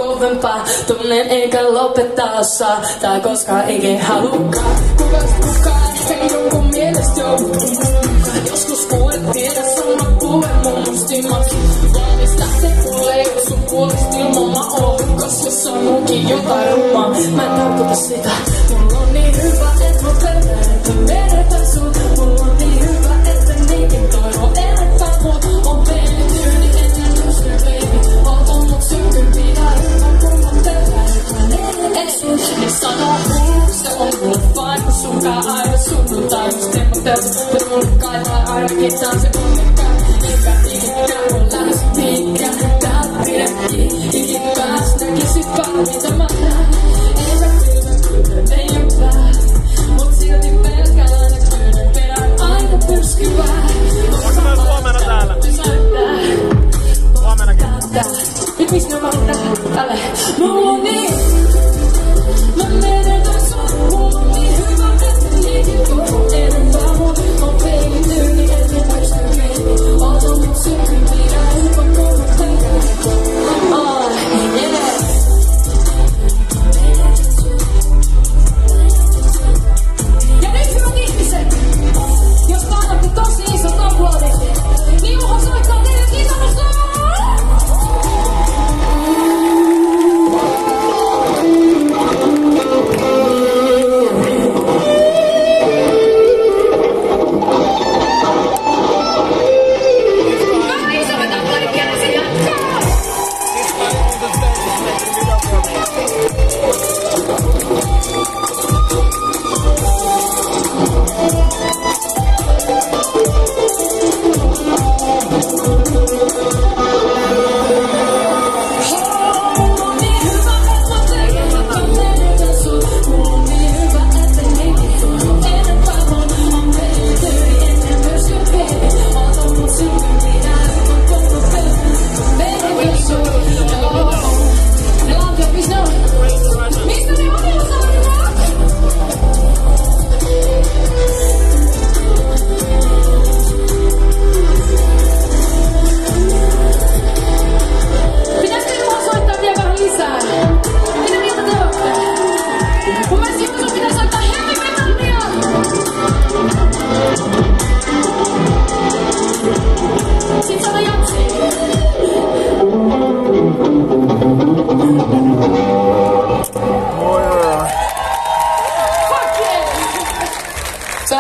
kovempaa. Tunnen eikä lopettaa saa, tää koskaan eikä halukaan. Kukaan ehkä jonkun mielestä joutuu. Joskus kuulet pienessä mä puhuen mun mustimaksi. Valmis lähtee kuulee, jos sun puolesta ilman mä oon. Kos jos on munkin jotain rumaa, mä en tarkoita sitä. Mulla on niin hyvä, et mä pelkään, että menetän sut. Mulla on niin hyvä, että niinkin toivon enempää mut. On peenityyni, ennen pysty baby. Oot mut synkympi ja hyvä, kun mä pelkään, että mä menetän sut. Niin sano se on mulle fine, kun sunkaan aina sunnuntai. Just hemmoteltu, mutta mulle kaivaa ainakin tää se onnekään. Eikä ikinä on lähes pitkään. Tää pidettiin ikin päästä. Kisit vähän mitä mä näen. Eikä kyllä ei oo väät. Mut silti pelkään, että kyllä perään aina pyrskivää. Onko myös huomenna täällä? Huomennakin. Nyt missä mä oon täällä? Mulla on niin